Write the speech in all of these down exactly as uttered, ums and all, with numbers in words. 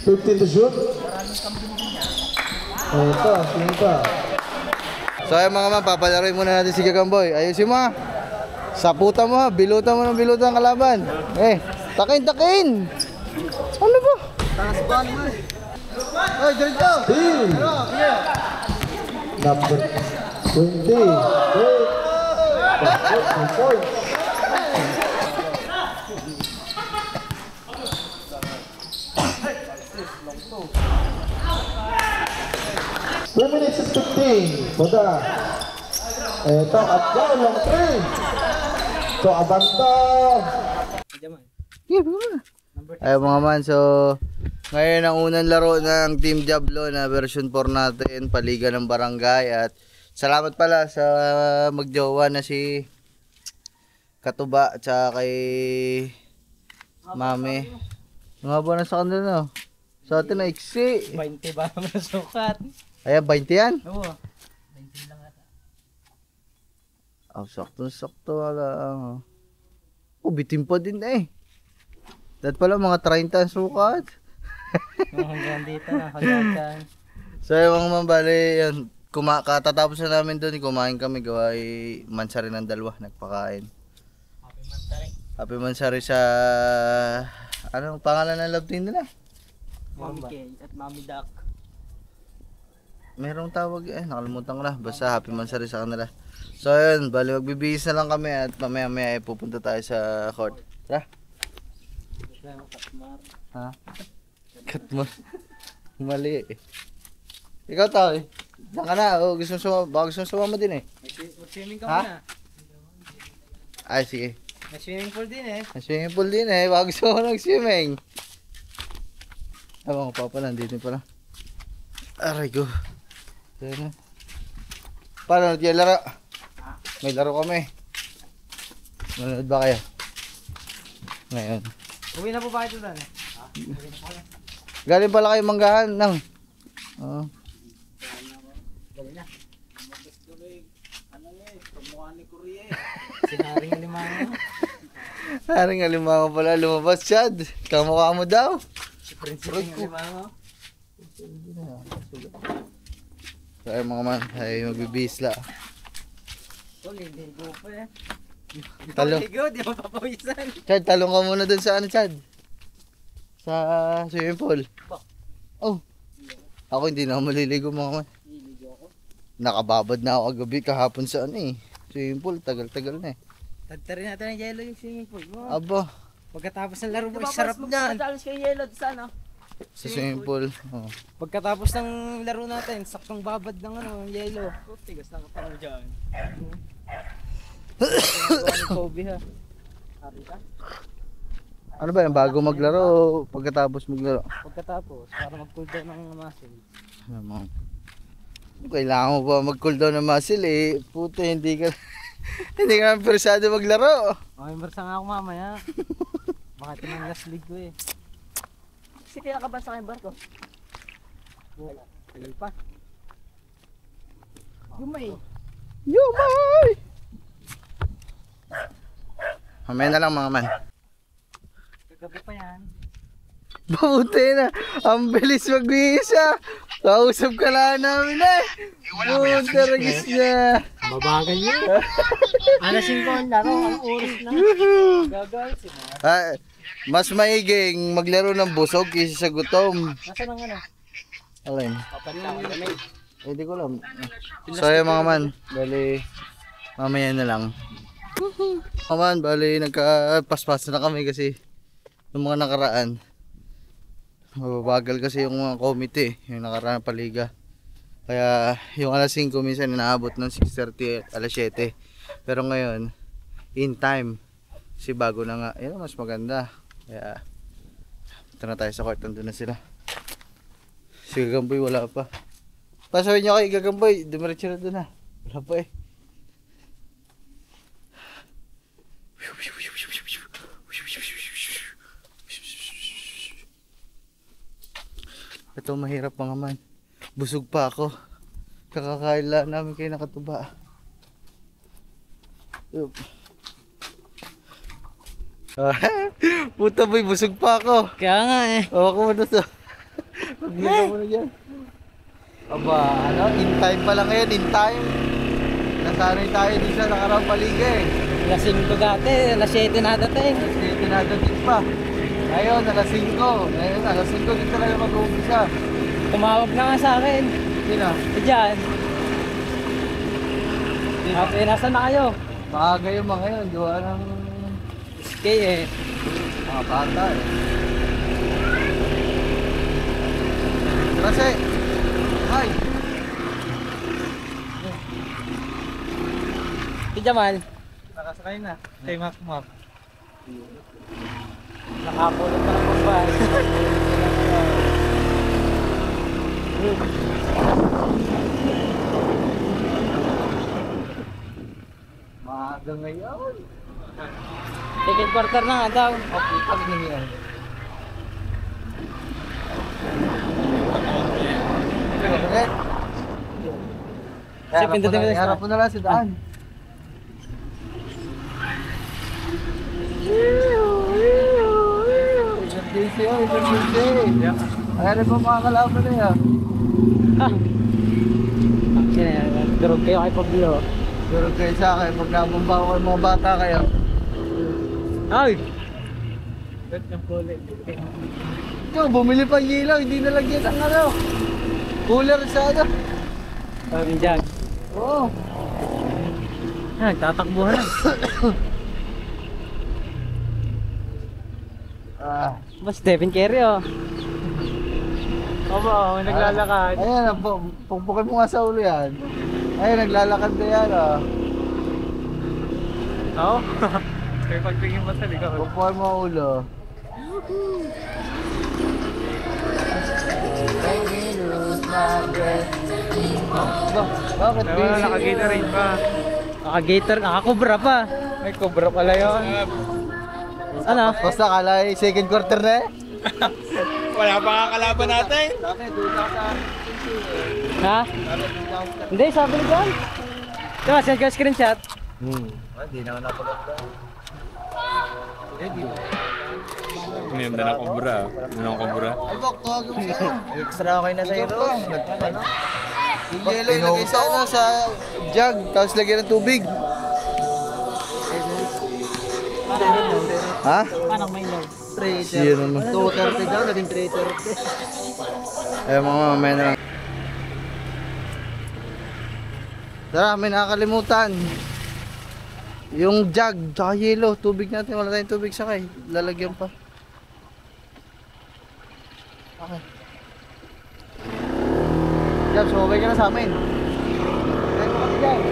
fifteen to shoot. Ito, sino pa? So ayun mga man, papalaroin muna natin si Gagamboy. Ayusin mo ha. Saputan mo ha, bilutan mo ng bilutan ang kalaban. Eh, takin, takin! Ano ba? Takas ba mo eh? Ay, dito! Steal! Number twenty. Wait. Two points. Two minutes and fifteen. Buda. Ito, at down lang three. So, abanta. Ayun mga man, so ngayon ang unang laro ng Team Diablo na version four natin, paliga ng barangay. At salamat pala sa magjowa na si Katuba at saka kay Mami. Nga ba na sa kanila no? Sa atin na iksi. twenty ba naman na sukat? Ayan, twenty yan? Oo. twenty lang ata. Oh, sakto-sakto lang. Oh, bitin pa din eh. Dahil pala mga thirty ang sukat. Hanggang dito na, hanggang. So yung mga mambali, yan, kuma katatapos na namin doon, kumain kami, gawa ay mansari ng dalawa, nagpakain. Happy Mansari. Happy mansari sa, anong pangalan ng love team nila? Mami Kay at Mami Duck. Merong tawag eh, nakalimutan ko na, basta happy mansari sa kanila. So yun, bali magbibihis na lang kami at mamaya maya ay pupunta tayo sa court. Tara. Ha? Cut mo. Mali eh. Ikaw tao eh. Diyan ka na. O, gusto mo sumama. Baka gusto mo sumama din eh. Mag-swimming ka Ha? muna. Ay, sige. May swimming pool din eh. May swimming pool din eh. Baka gusto mo nag-swimming. Ewan ko pa pala. Dito pala. Aray ko. Diyan na. Paano natin yung laro? May laro kami. Manood ba kayo? Ngayon. Uwi na po ba ito doon eh? Galing pala kayo manggahan ng. Oo. Gali na. Sinaring limango. Haring alimango pala lumabas, Chad. Kamukha mo daw. Si Princess ng limango. So ay mga man, ay magbibisla. Oh, ligo pa eh. Talong. Ligo, di mo papawisan. Chad, talong ka muna dun sa ano, Chad? Sa swimming pool. Oh. Ako hindi na ako maliligo mga man. Ligo ako. Nakababad na ako kagabi kahapon sa ano eh. Swimming pool, tagal-tagal na eh. Tagtarin natin ng yelo yung swimming pool. Wow. Aba, Pagkatapos ng laro mo, sarap niyan. Challenge kayo yelo sa ano? sa swimming pool. Oh. Pagkatapos ng laro natin, saktong babad ng ano, yelo. Oh, tigas lang pa mo dyan. Kobe ha. Hari ka? Ano ba yan, bago maglaro o pagkatapos maglaro? Pagkatapos, para mag-cool down ng muscle. Ano mo? Kailangan mo ba mag-cool down ng muscle eh. Puto, hindi ka hindi ka naman persado maglaro. Okay, marsa nga ako mamaya. Baka ito ng last league ko eh. Kasi pinakabasa kayong barko. Wala. Tagal pa. Yumay. Yumay! Mamaya na lang mga man. Kagabi pa yan. Mabuti na. Ang bilis magbihis ah. Kausap ka lang namin eh. Puta ragis niya. Mabagal yun. Alasin ko ang laro, ang oras na. Gagal sila. Ah, mas maiging maglaro ng busog kaysa sa gutom. Nasaan ang ano? Alin? Papat lang kami. Eh, di ko alam. So yun mga man. Bali, mamaya na lang. Mga man, bali, nagka-paspas na kami kasi yung mga nakaraan. Mababagal kasi yung mga committee, yung nakaraan ng paliga. Kaya yung alas singko minsan inaabot ng six thirty at alas siyete. Pero ngayon, in time. Kasi bago na nga, yun mas maganda. Kaya, punta na tayo sa court, nandun na sila. Si Gagamboy wala pa. Pasawin nyo kay Gagamboy, dumiretso na doon na. Wala pa eh. Ito mahirap mga man. Busog pa ako. Kakakain lang namin kayo nakatuba. Yup. Puta boy, busog pa ako. Kaya nga eh. Hawa ko muna to. Pag-iba mo na dyan. Aba, ano, in time pa lang ngayon, in time. Nasanay tayo din sa nakaraang paliga eh. alas singko dati, alas siyete na dating. Kasi tinadating pa. Ngayon, alas singko. Ngayon, alas singko din talaga mag-uumpisa. Tumawag na nga sa akin. Sino? E dyan. Ate, nasaan na kayo? Maaga yung mga yun, gawa ng S K eh. mga bata eh. Kasi, hi! Si Jamal. Nakasakay na. Kay Mac Mac. Nakapulot na ng babae. Maaga ngayon. Second quarter na nga daw. Okay, pag nangyayari. Ulit. Kasi pindutin mo na- Harap mo na lang si Daan. Emergency oh, emergency. Ano ba mga kalaban na yan? Ha? Sino yan? Durog kayo kay Pablo. Pero kayo sa akin, pag nabumba ko yung mga bata kayo. Ay! Yo, bumili pa ilaw, hindi nalagyan ang ano. Cooler sa ano. Sabi dyan. Oo. Ah, tatakbuhan na. Ah. Ba, Stephen Curry oh. Opo, may naglalakad. Ayan, pu- pukpukin mo nga sa ulo yan. Ayun, naglalakad na yan ah. Oo? Kaya pagtingin mo sa likod. Pukpukin mo ang ulo. Ba, bakit busy? Naka-Gatorade pa. Naka-Gator, naka-Cobra pa. May Cobra pala yun. Ano? Basta kala eh, second quarter na eh. Wala pa nga kalaban natin. Ha? Hindi, sabi ni John. Diba, send ko yung screenshot. Hmm. Hindi na ako napagod. Uminom na ng kobra. Ano ng kobra? Ay, bak, tawag mo siya. Extra okay na sa'yo, Ros. Ano? Yung yelo ilagay sa ano, sa jug, tapos lagyan ng tubig. Ha? Paano may log? Siya naman. two thirty daw, naging three thirty. Ay, mga mamaya na lang. Tara, may nakakalimutan. Yung jug, tsaka yelo, tubig natin. Wala tayong tubig sakay. Lalagyan pa. Okay. Jab, sumabay ka na sa amin. Kaya mo kami dyan.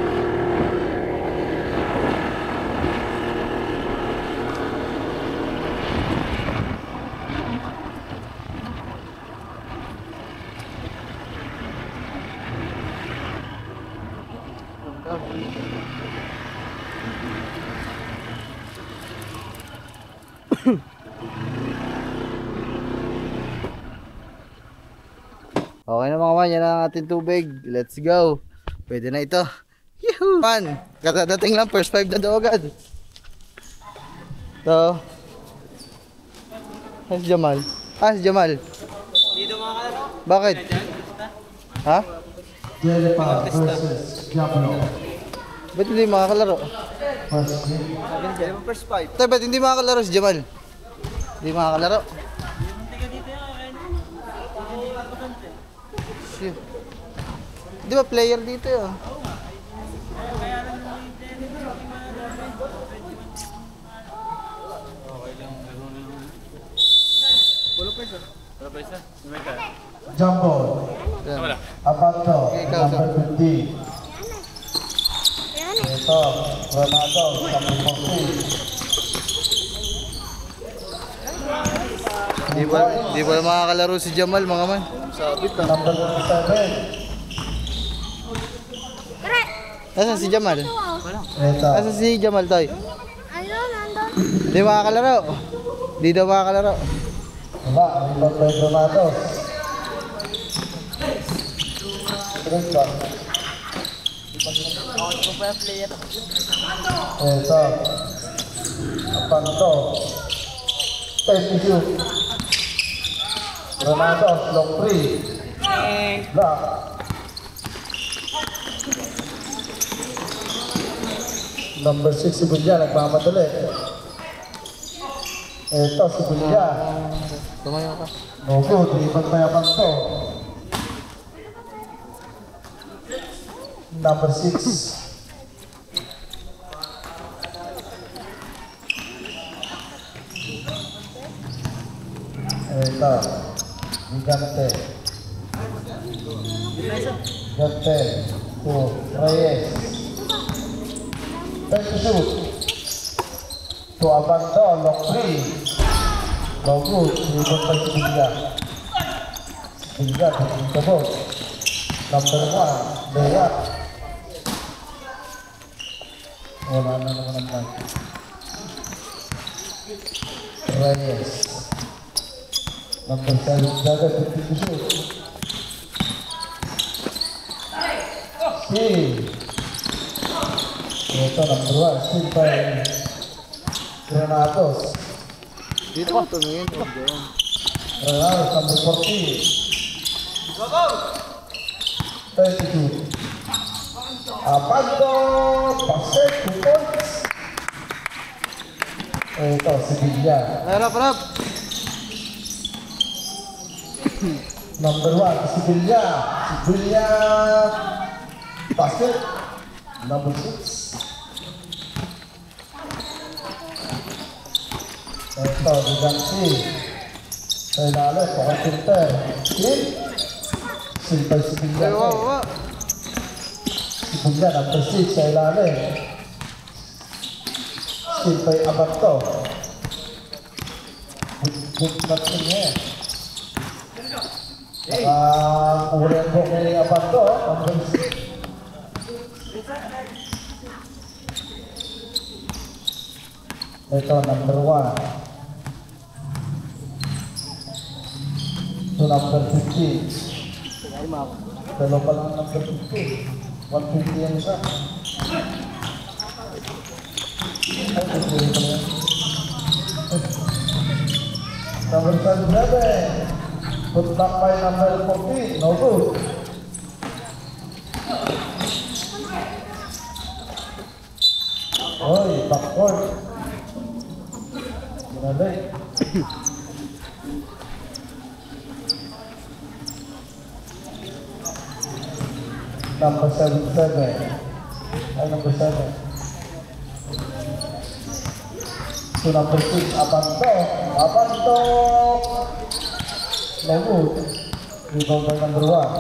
Okay na mga man, yan ang ating tubig. Let's go. Pwede na ito. Yehoo! Man, katadating lang, first five na daw agad. So, ah, si Jamal. Ah, si Jamal. Dito mga kalaro. Bakit? Ha? Jelpa versus Diablo. Ba't hindi makakalaro? First First five. Tay, ba't hindi makakalaro si Jamal? Hindi makakalaro. Shit. Di ba player dito yun? Jumbo. Yan. Abato. Okay, ikaw, Number fifteen. Ito. Ronaldo. Number fourteen. Di ba, di ba makakalaro si Jamal mga man? Sabit na. Number twenty-seven. Nasaan si Jamal? Ito. Nasaan si Jamal tayo? Ayun, nandun. Di makakalaro. Di daw makakalaro. Wala. Number Pedro Matos. Ito. Ito. Apanto. Thank you. Granados, long three. Block. Number six si Bulya, nagmamadali. Ito si Bulya. Tumayo ka. No good, ibang mayabang to. Number six. Ito, Gigante. Gigante to Reyes. Time to shoot. To Abando, lock three. No good, ibang pa si Bilya. Bilya, dito po. Number one, Leia. Wala na naman ang mic. Reyes. Number seven, Jaga, fifty to shoot. Steve. Ito, number one, Steve by Granados. Dito ka, tumingin. Granados, number fourteen. thirty-two. Abando, Pasek, two points. Ito, si Bilya. Harap, harap. Number one, si Bilya. Si Bilya. Pasek. Number six. Ito, Giganti. Sa ilalim, Pakal-Filter. Sil. Silpay si Bilya. Ay, wow, wow. Si Bilya, number six, sa ilalim. Silpay Abato. Good natin niya. Ah, ulian po kay Abato. Number six. Ito, number one. Ito, number fifteen. Dalawa pa lang number fifteen. one fifty yan isa. Ay, fifteen pa yan. Number seven. Put back by number fourteen. No good. Oy, backcourt. Ginalay. Number seven seven. Ay, number seven. So, number six, Abanto. Abanto. No good. Rebound by number one.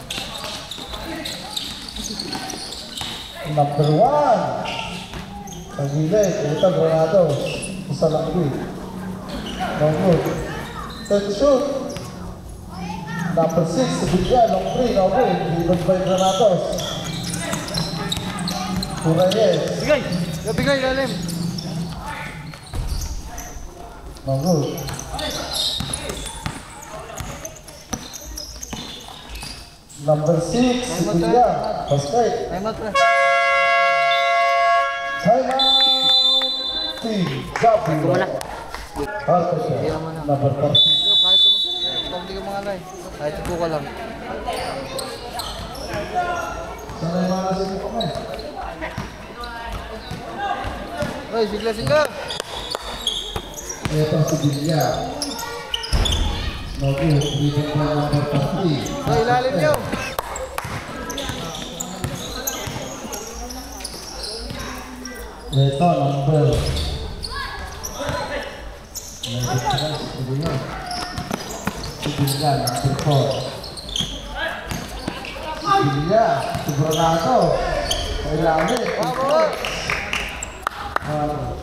Number one. Pagilid. Ito, Granados. Isa lang good. No good. Third shoot. Number six, Bilya, long three, no good. Rebound by Granados. Reyes. Bigay. Bigay, lalim. No good. Number six, Bilya. Basket. Time out, pre. Time out. Team W. Halka siya. Number fourteen. Yo, kahit ito mo. Kung di ka mga alay. Kahit ito ka lang. Sana yung mga nasa ko eh. Ay, sigla, sigla. Ito si Bilya. No good. Rebound by number fourteen. Ay, ilalim nyo. Ito, number. Number three, si Bilya. Si Bilya, number four. Si Bilya, si Granado. Kailangan. Bawa, Ah.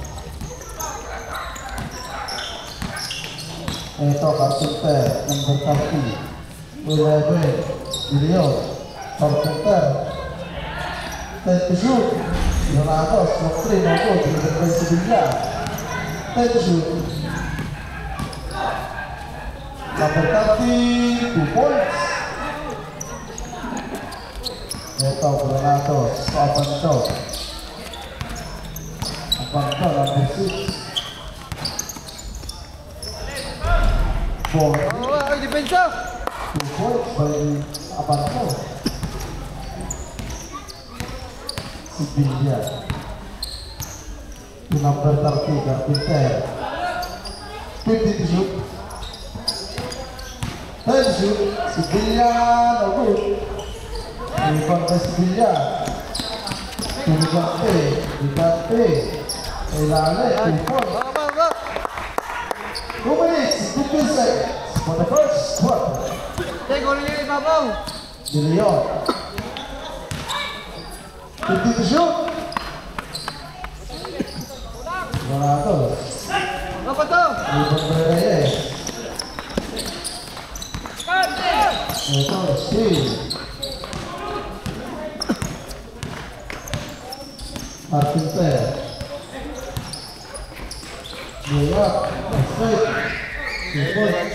Ito, Carpenter, number thirty. eleven, Bilyon. Carpenter. ten to shoot. Donatos, no three, no good. Delivery si Bilya. ten to shoot. Number thirty, two points. Ito, Donatos, Abanto. Abanto, number six. Four. bawa. Ay, di depensa! Two points by Abanto. Si Villa. To number thirty, Carpenter. fifty to shoot. ten to shoot. Si Villa, no good. Rebound by si Villa. To Ligante. Ligante. Kailangan, two points. Baka, baka! Two minutes, fifteen seconds for the first quarter. Check, ulit yung ibabaw! De Leon. fifty to shoot. Donato. Apa to? Rebound by Reyes. Ito, steal. Carpenter. Dia, straight. Two points.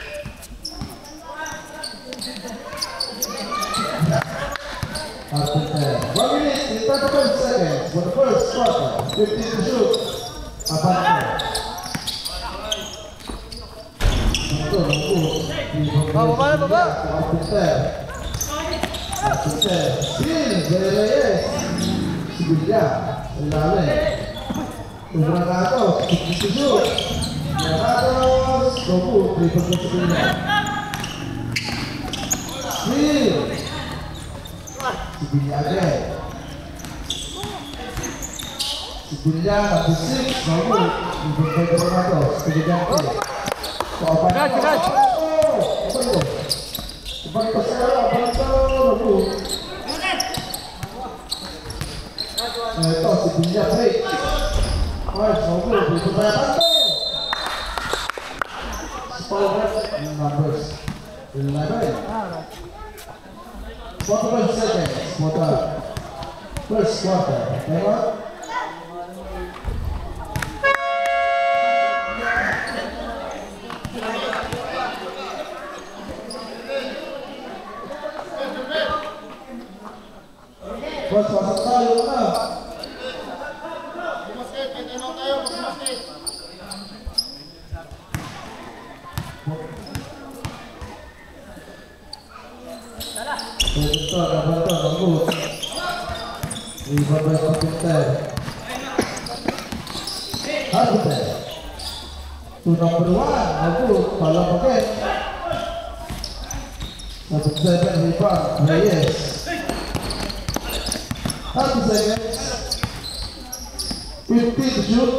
Carpenter. One minute and thirty-five seconds for the first quarter. fifty to shoot. Abanto. Ito, nunggu. Baba, baba, baba. Carpenter. Carpenter. Steal. Dari Reyes. Si Villa. Ilalim. Donato. fifty to shoot. Donato. Dobu. Triple to si Villa. Steal. Si Villa again. Si Villa number six, no good. Rebound by Donato. Estudiante. Agad, agad. Abanto sekarang, Abanto, no good. Ito, si Villa break. Five, no good. Rebound by Abanto. Forward numbers eleven. forty-five seconds for the first quarter. Tengok. Bos, masuk tayo na. Ito, Abanto, nunggu. Rebound by Carpenter. Carpenter. To number one, nunggu. Palang again. Number seven, rebound. Reyes. thirty seconds. fifty to shoot.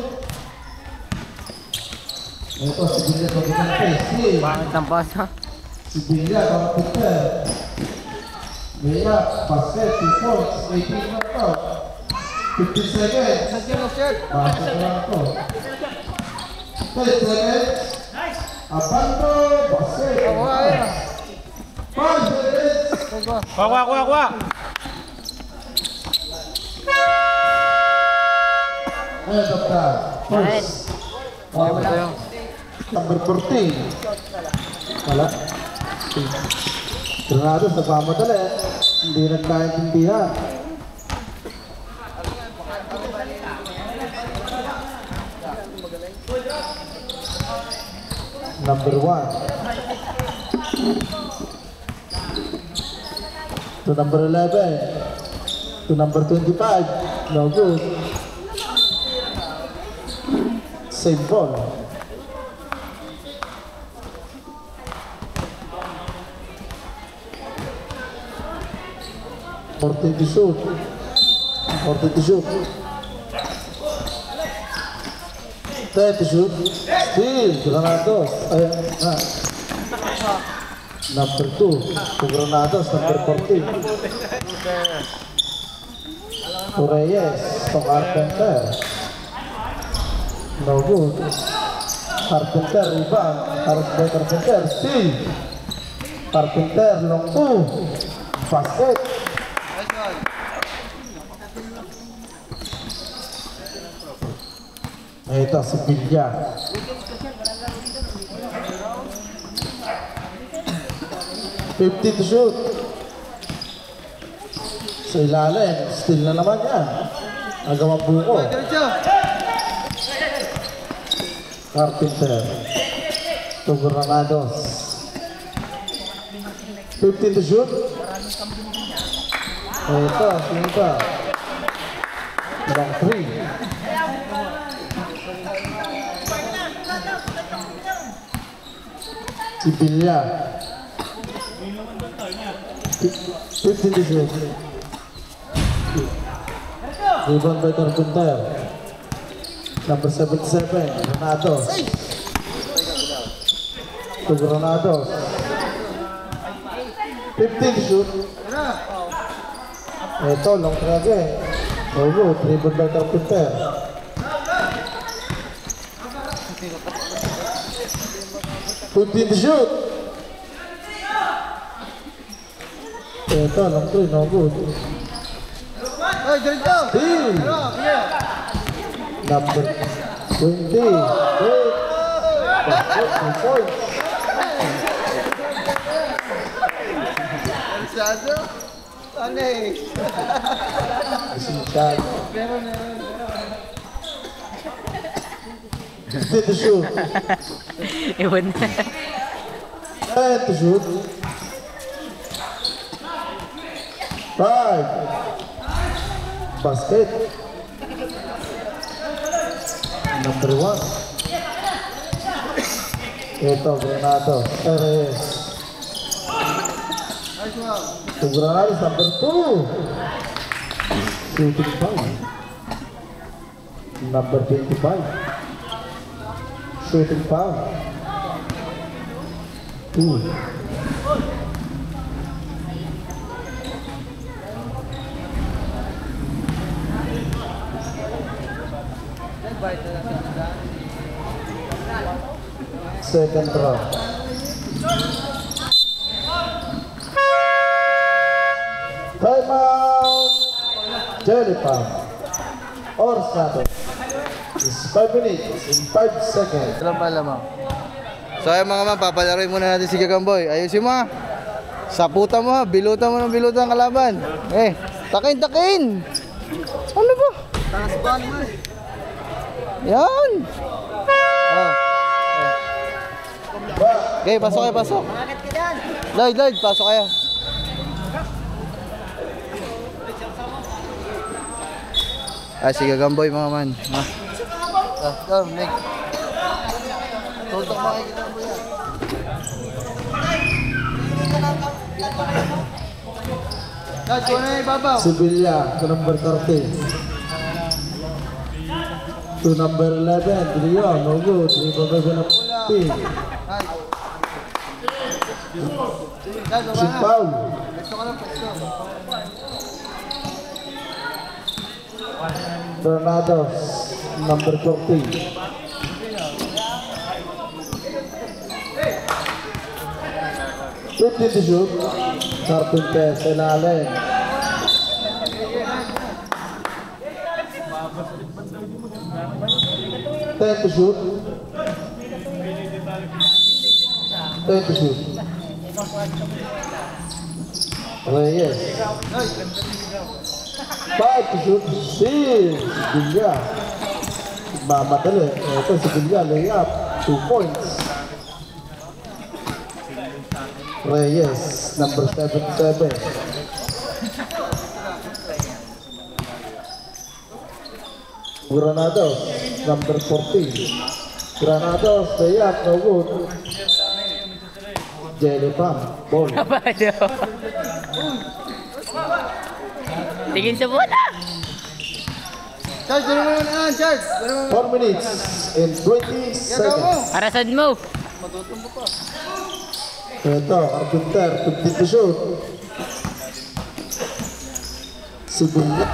Ito, si Villa Carpenter. Steal. Bakit ang pasa? Si Villa Carpenter. Villa, basket, two points, eighteen knockout. fifty seconds. Nandiyan mo, Chef! Basket lang ito. ten seconds. Abanto, basket. five seconds. Kuha, kuha, kuha, kuha! End of time. First. Oh, number fourteen. Wala. Granado sa pamadali. Hindi nagkaintindihan. Number one. To number eleven. To number twenty-five. No good. Same ball. fourteen to shoot. fourteen to shoot. ten to shoot. Steal. Granados. Ayan na. Number two. To Granados. Number fourteen. To Reyes. To Carpenter. No good. Carpenter rebound. Carpenter, Carpenter. Steal. Carpenter long two. Basket. Ito si Villa. fifty to shoot. Sa ilalim, still na naman yan. Agawang buko. Carpenter. To Granados. fifteen to shoot. Ito, sino pa? Round three. Si Bilya. fifteen to shoot. Rebound by Carpenter. Number seventy-seven, Granados. To Granados. fifteen to shoot. Ito, long try again. Oh, good. Rebound by Carpenter. fifteen to shoot. Ito, long three, no good. Steal. Number twenty. Eight. Two points. Masyado. fifteen to shoot. Ewan na. ten to shoot. five. Basket. Number one. Ito, Granado. Perez. Ito, Granado, number two. Shooting foul. Number twenty-five. Shooting foul. Two. Second round. Time out. Jelly Pump. Or Sato. It's five minutes in five seconds. Alam pa alam mo. So ayun mga man, papalaroin muna natin si Gagamboy. Ayusin mo ha. Saputan mo ha. Bilutan mo ng bilutan ang kalaban. Eh, takin, takin. Ano ba? Yan. Oh. Okay, pasok kayo, pasok. Lloyd, Lloyd, pasok kayo. Ah, si Gagamboy mga man. Ah, ah, ah Nick. Tutok mga Gagamboy yan. Lloyd, kung ano yung ibabaw? Sevilla to number thirteen. To number eleven. Rio, no good. Rio by Benapti. Shoot foul. Granados, number fourteen. fifteen to shoot. Carpenter, Senalen. ten to shoot. ten to shoot. Reyes. five to shoot. Steal. Sevilla. Mamadali. Ito si Sevilla. Layup. two points. Reyes. Number seventy-seven. Granados. Number fourteen. Granados. Layup. No good. Jelly Pump. Ball. Tingin sa bola. Charge, gano'n mo naman, Charge. four minutes and twenty seconds. Arasan mo. Ito, Carpenter, fifteen to shoot. Sevilla.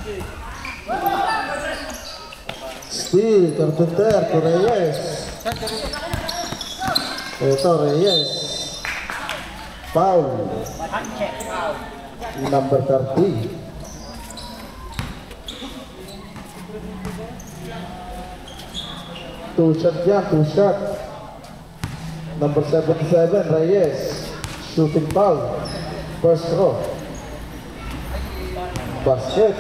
Steal, Carpenter to Reyes. Ito, Reyes. Foul. Number thirty. Two shot yan, two shot. Number seventy-seven, Reyes. Shooting foul. First row. Basket.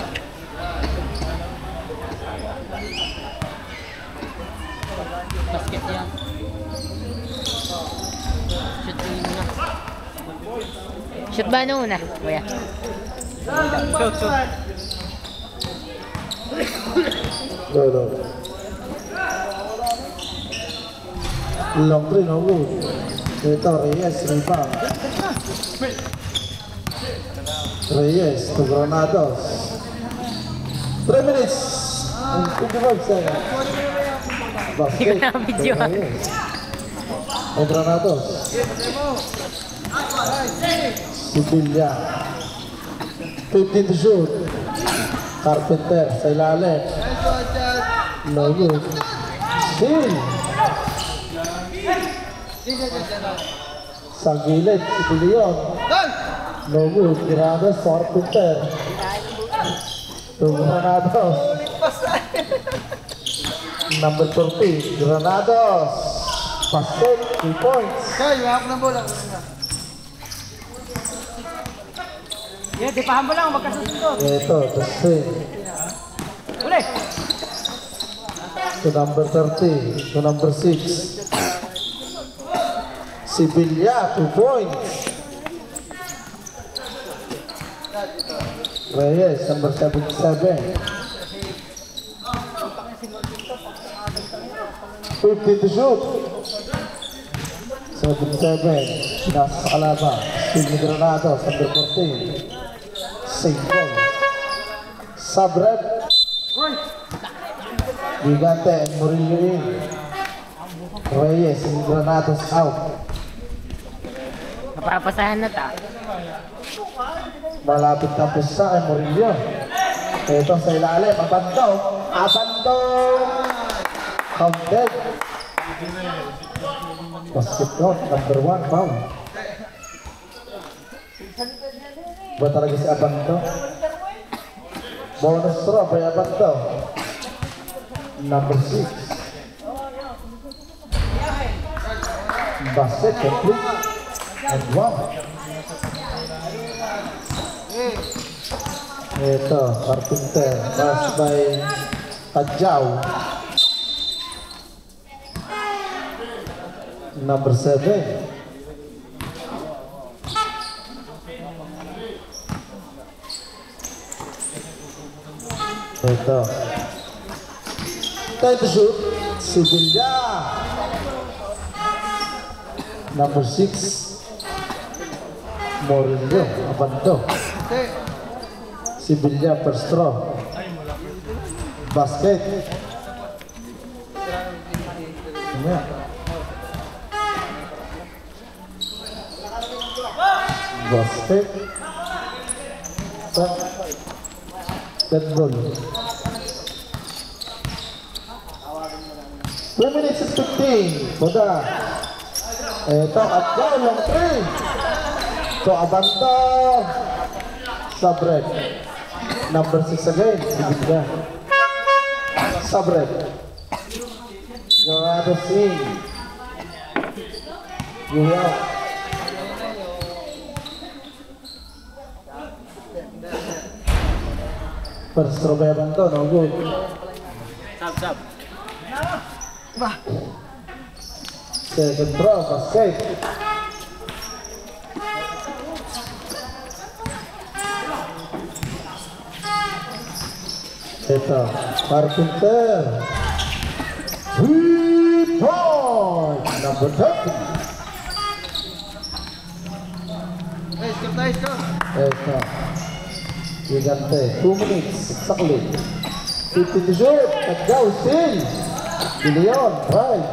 Basket Shoot ba nung una, kuya? Shoot, shoot. Go, go. Long three, no good. Ito, Reyes, rebound. Reyes to Granados. three minutes and fifty-five seconds. Basket. Hindi ko na-video. Reyes. O Granados. Sibilya. fifteen to shoot. Carpenter sa ilalim. No good. Steal. Sa gilid, si Pilion. No good. Granados, Carpenter. To Granados. Number thirty, Granados. Basket, two points. Yeah, di paham mo lang, magkasusunod. Ito, the same. Uli! To number thirty, to number six. Sibilya, two points. Reyes, number seventy-seven. fifty to shoot. seventy-seven. Nasa sa kalaban. Steve Granados, number fourteen. Same goal. Subred. Gigante and Murillo in. Reyes and Granados out. Napapasahan na ta. Malapit na pisa kay Murillo. Ito sa ilalim. Abanto. Abanto. Counted. Basket count. Number one. Foul. Ba talaga si Abanto? Bonus throw by Abanto. Number six. Basket complete. And one. Ito, Carpenter. Pass by Tadjaw. Number seven. Ito. Time to shoot. Sibilya. Number six. Morillo. Abanto. Sibilya first throw. Basket. Yeah. Basket. Set goal. two minutes and fifteen. Boda. Ito, at down, long three. So, Abanto. Subred. Number six again. Sibilya. Subred. Granados in. Go out. First throw by Abanto, no good. Sab, sab. Second throw, basket. Ito, Carpenter. Three point, number thirty. Ito, Gigante, two minutes, exactly. fifty to shoot, Tadjaw still. Bilion, right.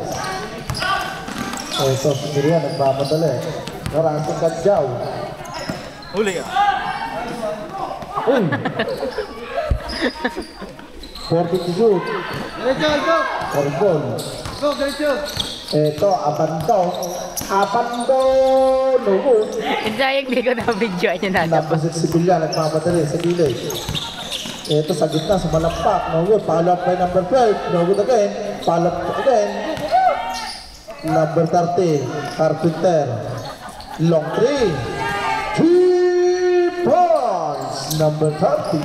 Ito, si Miriam, nagmamadali. Narasing Tadjaw. Uli ka. Uy! forty to shoot. Or goal. Ito, Abanto. Abanto! No good. Sayang di ko na-video niya na. Number six si Bilya, nagmamadali sa gilid. Ito sa gitna, sa malakpak. No good. Follow up by number twelve. No good again. Follow up again. Number thirty, Carpenter. Long three. Three points. Number thirty.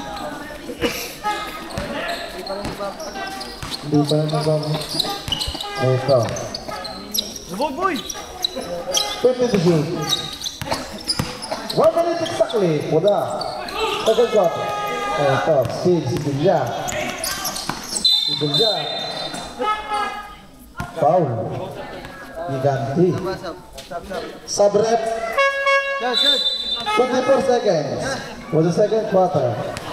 Hindi pa na nabang. Ito. Boy, boy! fifty to shoot. One minute exactly for the second quarter. Ito, still si Bilya. Si Bilya. Foul. Iganti. Sub-rep. twenty-four seconds for the second quarter.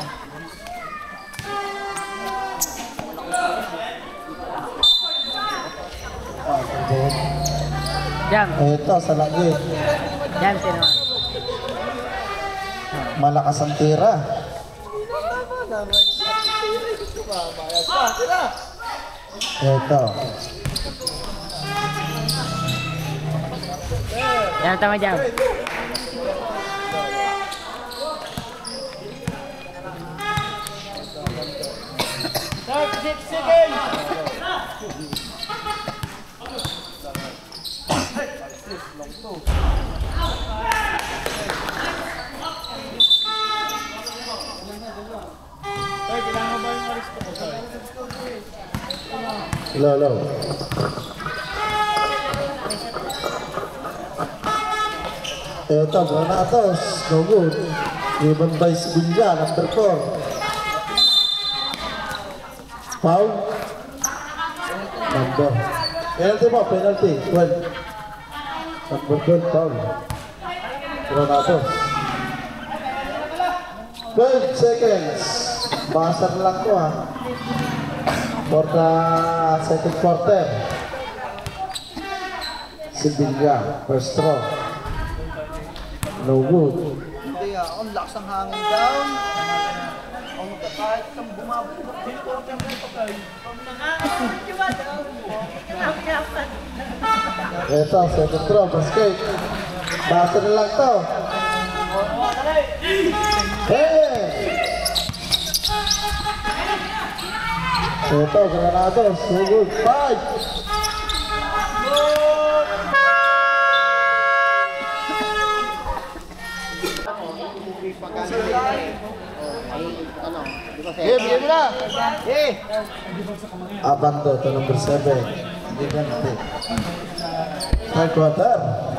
Jam. Ito sa langit. Jam, sino? Malakas ang tira. Ito. Jam, tama jam. Low, low. Ito, Granados. No good. Given by Sibilya, number four. Foul. Number. Penalty mo, penalty. twelve. Number twelve, foul. Granados. twelve seconds. Basar lang ko ha. For the second quarter. Sibilya, first throw. No good. Hindi ah, ang lakas ng hangin down. Ang kahit kang bumabot dito, Ito, second throw, basket. Basta na lang to. Hey! Ito, Granados, so good. Five! Game, game na! Eh! Abando to number seven. Gigante. Third quarter.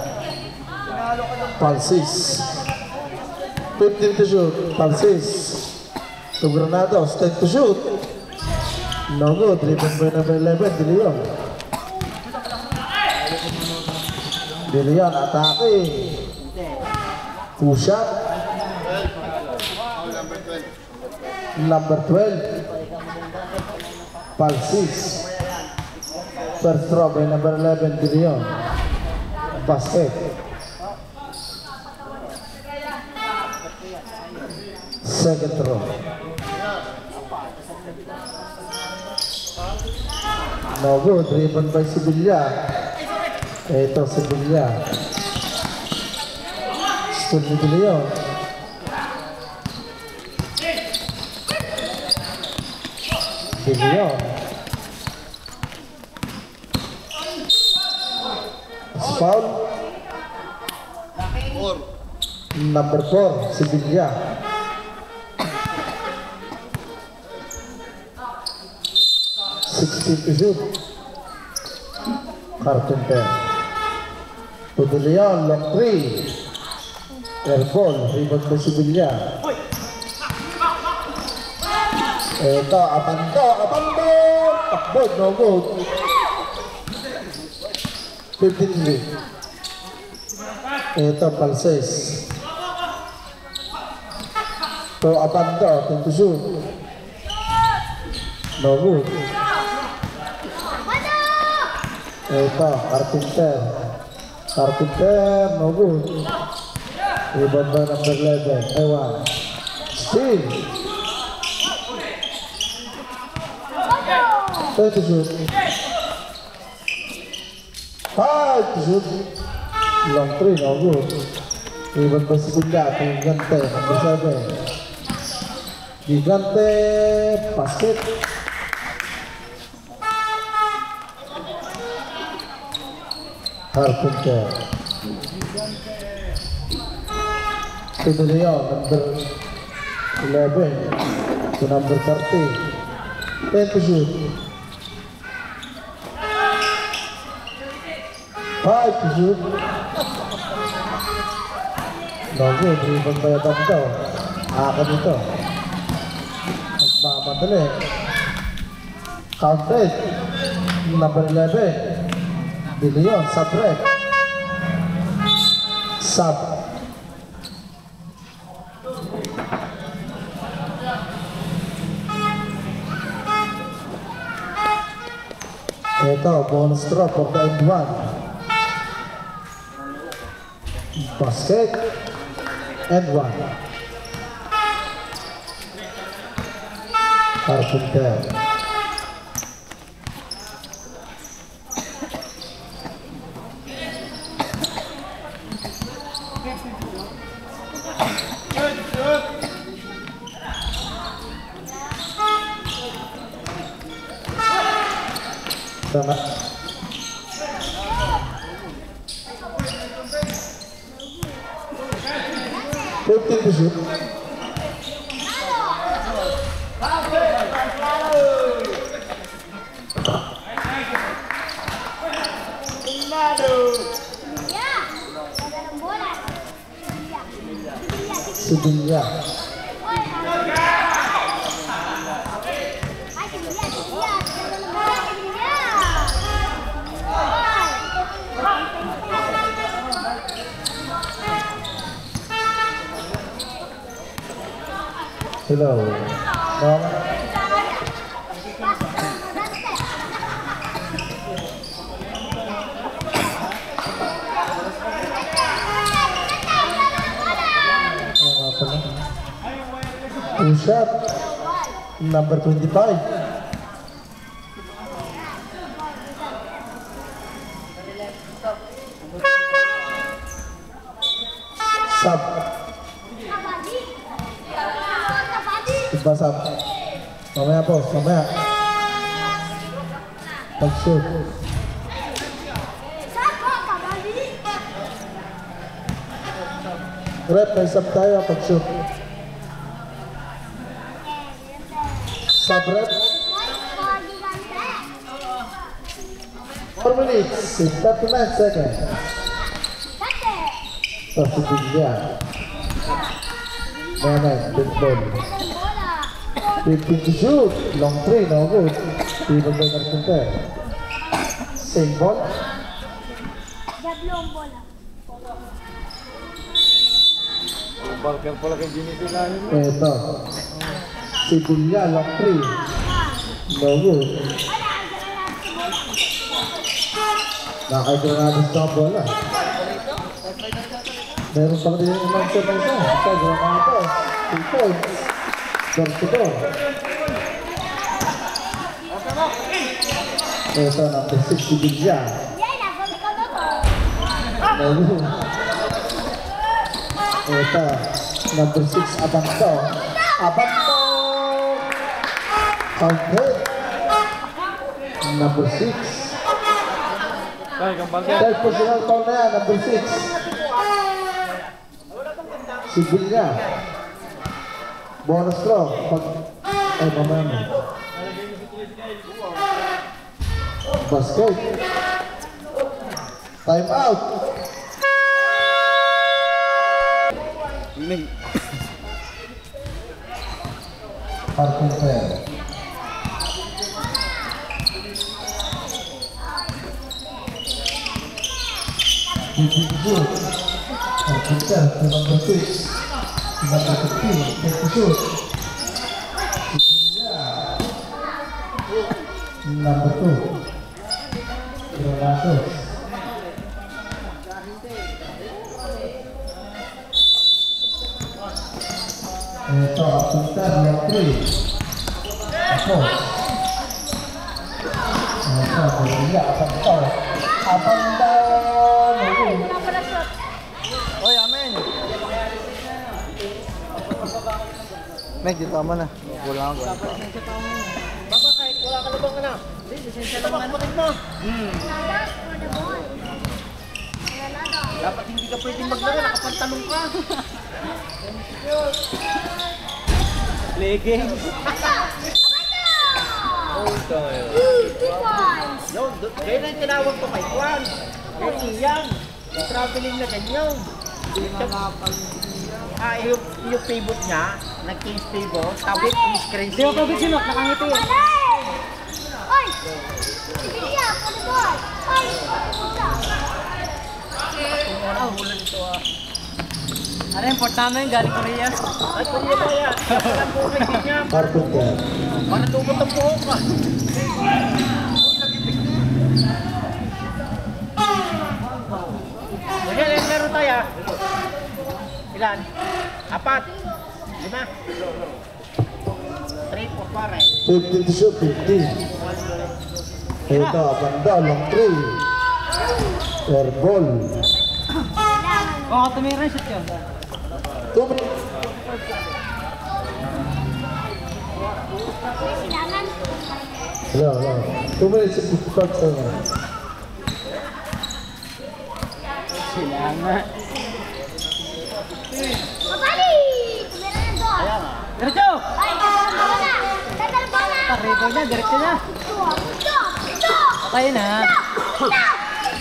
Palsis. fifteen to shoot. Palsis. To Granados. ten to shoot. No good. Driven by number eleven. De Leon. De Leon attacking. Push up. Number twelve. Palsis. First throw by number eleven, De Leon. Basket. Second throw. No good. Driven by Sibilya. Ito Sibilya. Still ni De Leon. De Leon. Foul. Number four, Sibilya. sixteen to shoot. Carpenter. To De Leon, long three. Air ball, rebound by Sibilya. Ito, abando, abando! Takbo, no good. fifteen three. Ito, Palses. Ito, abando, ten to shoot. No good. Ito, Carpenter. Carpenter, no good. Rebound by number eleven, Ewan. Steal. ten to shoot. five to shoot. Long three, no good. Rebound by Sibilya, Gigante, number seven. Gigante, basket. Carpenter. To De Leon, number eleven. To number thirty. ten to shoot. five to shoot. No good. Rebound by Abando. Akin ito. Magmamadali. Counted. Number eleven. De Leon. Sub red. Sub. Ito, bonus throw for the end one. Basket. End one. Carpenter. Tama. fifteen to shoot. Sevilla. Hello. Mom. Two shot. Number twenty-five. Sub. Iba sub. Mamaya po, mamaya. Pag-shoot. Rep, may sub tayo pag-shoot. Sub rep. four minutes and thirty-nine seconds. Positifnya. Mana, big ball. fifteen to shoot. Long three, no good. People by Carpenter. Same ball. Ito. Sibulia, long three. No good. Nakagranado sa bola. Meron pang din yung ilang set na isa. Ito, granado. Two points. Door-to-door. Ito, number six, Sibulia. No good. Ito, number six, Abando. Abando! Counted. Number six. Third positional foul na yan, number six. Sibulia. Bonus throw. Pag... Ay, mamaya mo. Basket. Time out. Carpenter. Good. Carpenter to number six. Number fifteen. Take the shoot. Number two. Granados. Ito, Carpenter, number three. Ako. Ito, Sibulia, Abando. Abando. Oy, amen. Meg, dito ka na. Wala ako. Baka kahit wala ka labang ka na. Lisensya lang ano. Hmm. Dapat hindi ka pwedeng maglaro, nakapantalong ka. Leggings. Oh, tayo. Yo, kaya na yung tinawag ko kay Juan. Kaya iyan. Traveling na ganyan. Ah, yung, yung pivot niya, nag-case pivot, tawid yung screen. Di ba pabit sinok? Nakangiti eh. Oy! Sige, ako doon. Oy! Ano yung port namin? Galing Korea. Ay, Korea ba yan? Walang buhay din niya. Carpenter. Para tumot ang buhok ka. Sige, ilan meron tayo? Ilan? Apat? Lima? Three, four, pare. fifty to shoot, fifty. Ito, banda, long three. Air ball. Oo, tumira shoot yun. Two minutes. Hello, hello. Two minutes and fifty-five seconds. Silangan. Mabali! Tumira na doon. Diretso! Ay, tatalbo na! Tatalbo na! Paribo niya, diretso niya. Stop! Stop! Stop! Patay na. Stop!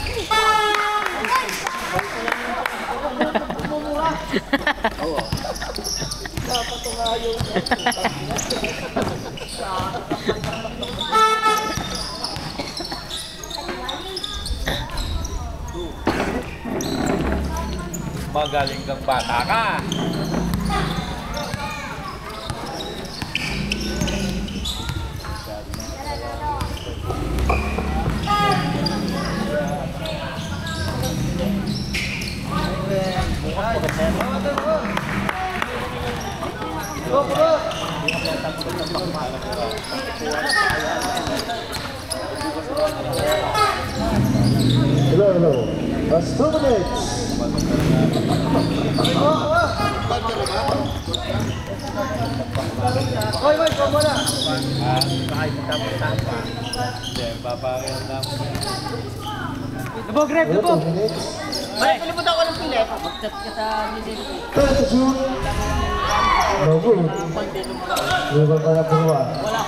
Magaling kang bata ka. Hello, hello. That's two minutes. Hoy, hoy, ikaw muna. Lubog, Greg, Hello, lubog. two minutes. Ay, kalimutan ko ng pili. Ten to shoot. No good. Liban pa na puluhan.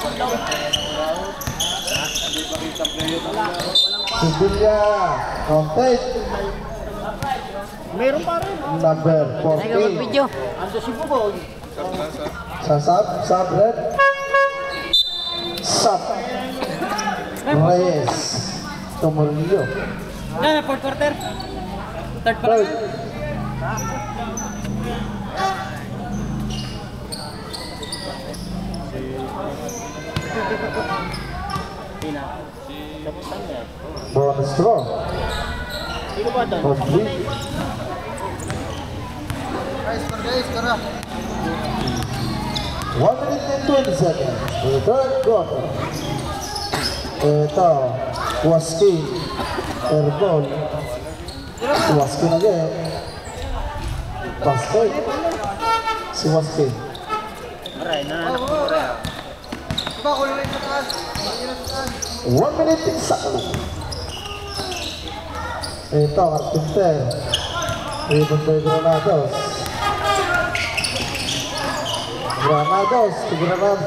Sibilya. Contact. Meron pa rin. Number fourteen. Video. Ando si Buboy. Sa sub, sub red. Sub. Reyes. Tomorillo. Yan, fourth quarter. Third pa Third. lang. Bonus draw. Sino ba doon? Complete. One minute and twenty seconds. The third quarter. Ito, Waskin. Airball. Waskin again. Basket. Si Waskin. Aray, nananap ko rin. One minute exactly. Ito, Carpenter. Rebound by Granados. Granados, to Granados.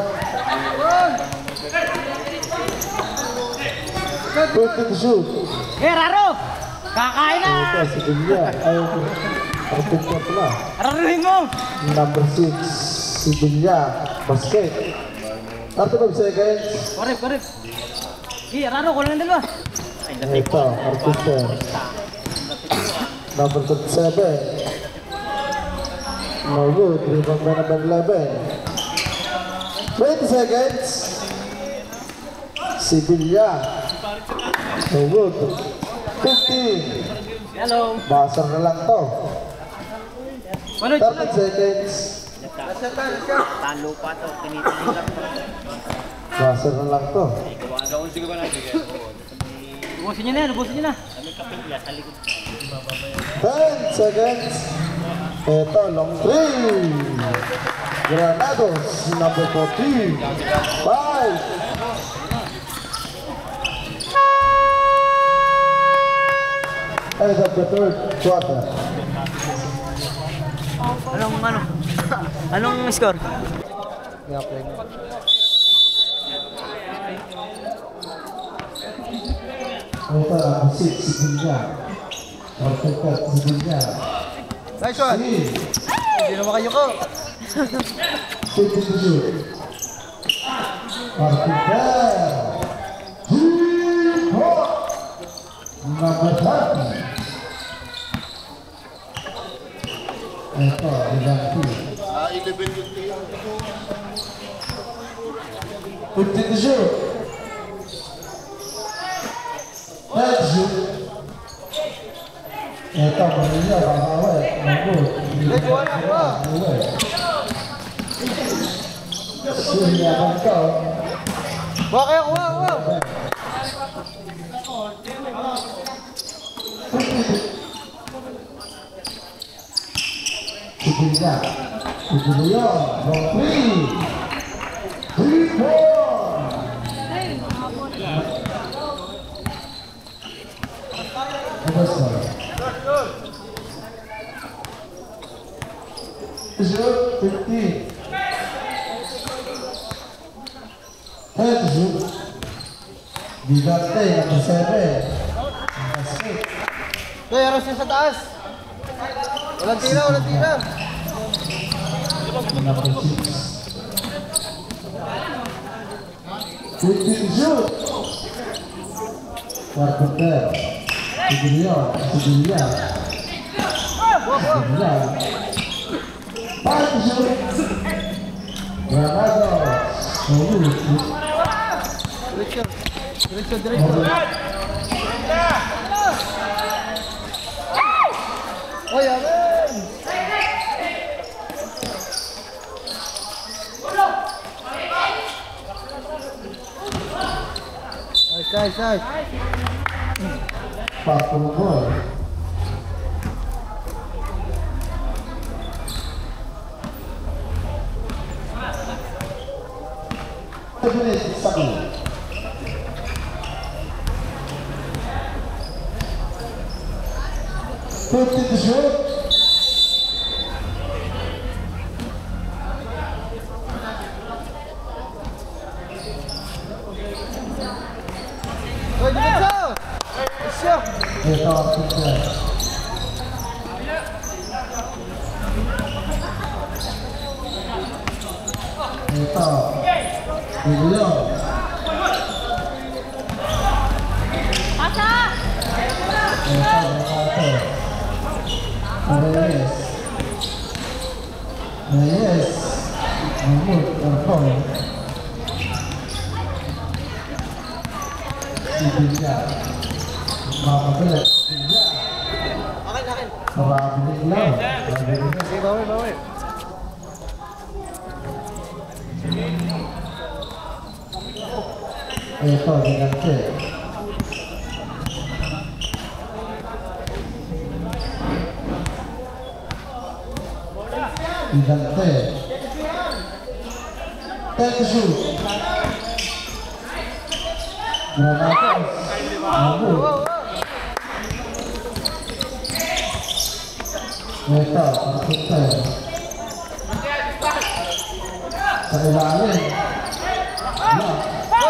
twenty to shoot. Eh, Raro! Kakain na! Ito, si Bilya. Ay, Carpenter pala. Raruhin mo! Number six, si Bilya. Basket. thirty-five seconds. Korep, korep. Eh, Raro, kulang ng dalawa. Ito, Carpenter. Number thirty-seven. No good. Rebound by number eleven. twenty seconds. Si Bilya. No good. fifteen. Hello. Basar na lang to. Manoj, thirty seconds. Talo pa to. Tinitingin lang to. Basar na lang to. ubusin nyo na yan, ubusin nyo na. ten seconds. Ito, long three. Granados, number fourteen. five. End of the third quarter. Anong, ano? Anong score? Ito, number six, si Bilya. Perfect, si Bilya. Nice one. Three. Hindi naman kayo ko. fifty to shoot. Martindel. Number thirty. Ito, Ivanti. fifty to shoot. thirty shoot. Ito, Manila, Bangawet, Manggut. Manggut. Sunya Bangkaw. Bawa kayo, wow, wow. Sunya. Sunya. Long three. Three, four. Shoot, fifteen. Head shoot. Bigante, number seven. Number six. Hoy, aras niya sa taas. Walang tira, walang tira. Number six. fifteen shoot. Carpenter. Sigilion. Sigilion. Sigilion. Five shoot. Granado. Solid. Diretso. Diretso, diretso. Hoy, amen. Nice, nice, nice. Patul gol. Menit satu. fifty to shoot. Hoy, diretso. Isyo. Ito ang picture. Ito. Sigilion. Pasa! Ito, Renato. Reyes. Reyes. Mahmud, Erpon. Sibilya. Makabilet. Sibilya. Akin, akin. Marabilis lang. Marabilis. Sige, bawi, bawi. Ito, Gigante. Gigante. Ten to shoot. Granados. Mabul. Ito, Arpenter. Sa ilalim. Block.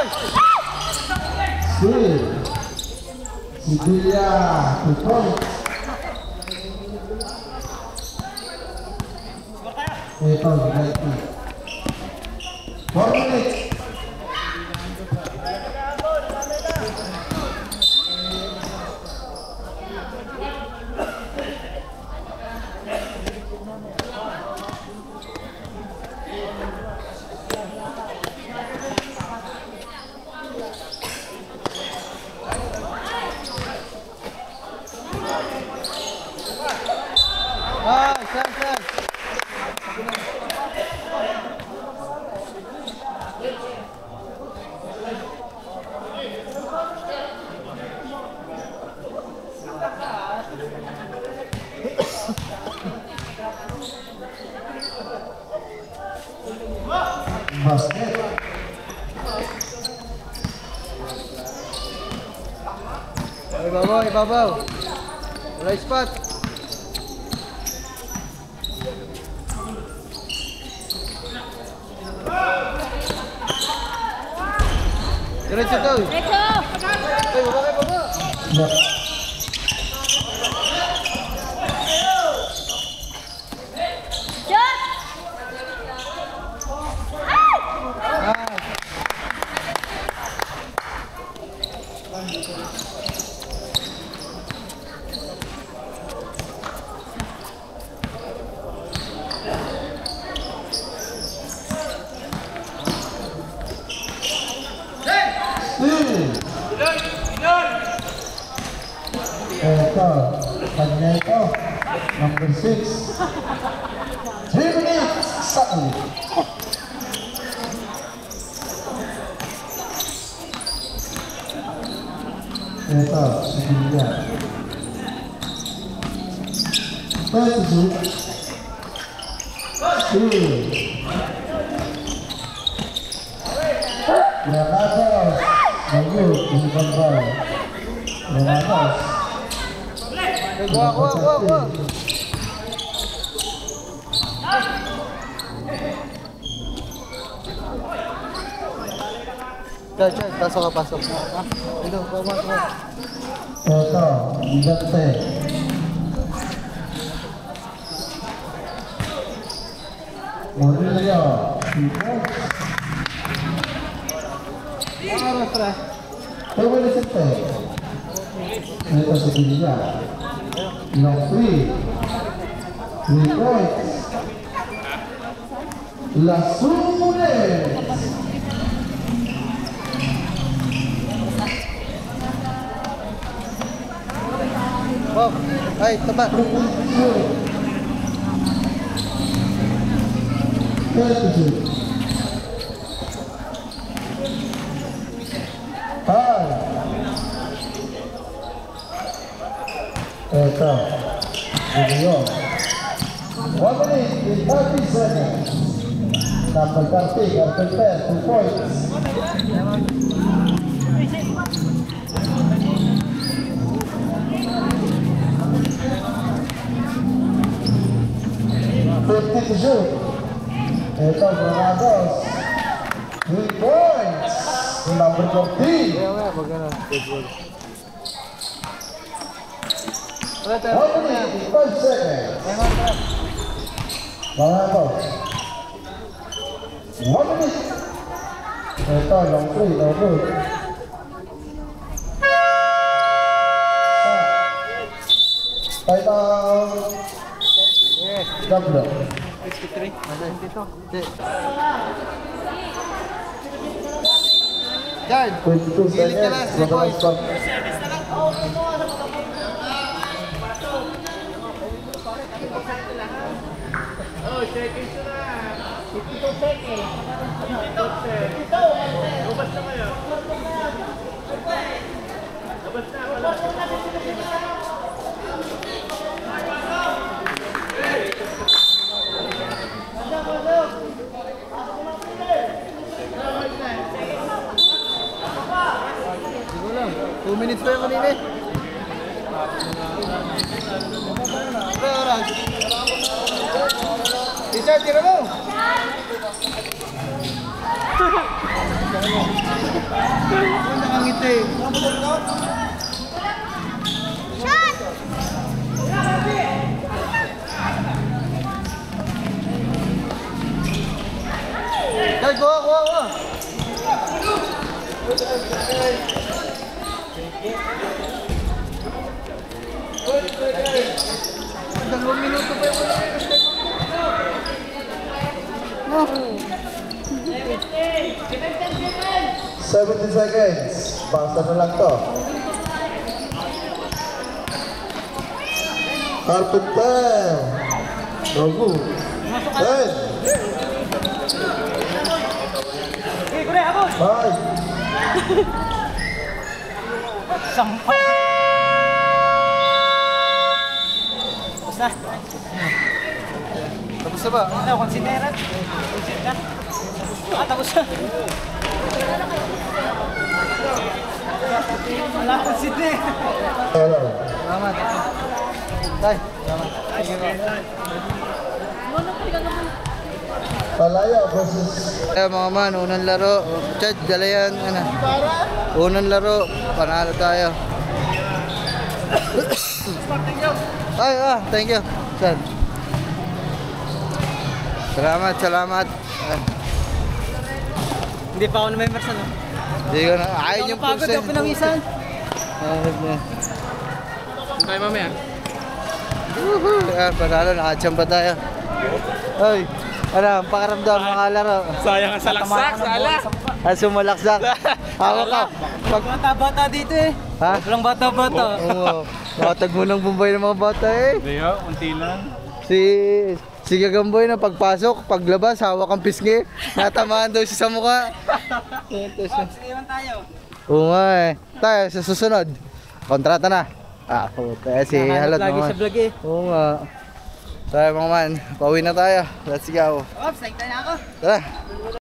Sweet. Sibilya. Two points. Ito, Gigante. Four minutes. Ah, saan, saan? Basket. Ibabaw, ibabaw. Wala spot. Diretso to. Diretso! Ay, baba kayo, baba. Yep. Yo! Ito, kanya ito. Number six. Three minutes. Suddenly. Ito, sige. thirty-two. Two. Granados. Bagus, ini kontrol. Granados. Wah, wah, wah, wah. Chat, chat, pasok ka, pasok. Ito, pasok ka. Ito, gigante. Murillo. Two minutes and ten. Ito si Villa. Long three. Three points. Lasunes. Wow, ay, taba. thirty-two. Five. Ito. Video. One minute and thirty seconds. Number thirty, Carpenter, two points. Fifty to shoot. Ito, Granados. Three points. Number fourteen. One minute and five seconds. Granados. One minute. Ito, long three, no good. Five down. Double. sixty-three. Dito. Guard. twenty-two Gilid ka lang, seconds. three points. Two minutes pa yung kanina eh. Bro, Raj. Richard, tira mo! Nakangiti. Shot! Guard, go, go, go! Dalawang minuto pa yung seventy seconds. Basta na lang to. Carpenter. Rogu. ten. Five. Sampay. Tapos na. Tapos na ba? Ano, consideran? Consider na? Ah, tapos na. Wala consider. Hello. Salamat. Tay, salamat. Palaya versus Eh mga man, unang laro. Chad, dala yan. Ano? Unang laro, panalo tayo. Ay, ah, thank you. Chad. Salamat, salamat. Ah, Hindi pa ako na-members ano. Hindi ko na, ayaw yung Pagod pulsa. ako pinangisan. Tayo mamaya. Ayan, panalo, nakachamba tayo. Ay, ano, ang pakaramdam mga laro. Sayang ang salaksak, sala. Ah, sumalaksak. Hawak ka. Pag... Bata-bata dito eh. Ha? Walang bata-bata. Oo. Nakatag mo ng bumbay ng mga bata eh. Hindi oh, unti lang. Si... Si Gagamboy na pagpasok, paglabas, hawak ang pisngi. Natamaan daw siya sa mukha. Sige man tayo. Oo nga eh. Tayo, sa susunod. Kontrata na. Ah, puta. Si Nahanap Halot lagi naman. sa vlog eh. Oo nga. Tayo mga man, pauwi na tayo. Let's go. Ops, nagtaya ako. Tara.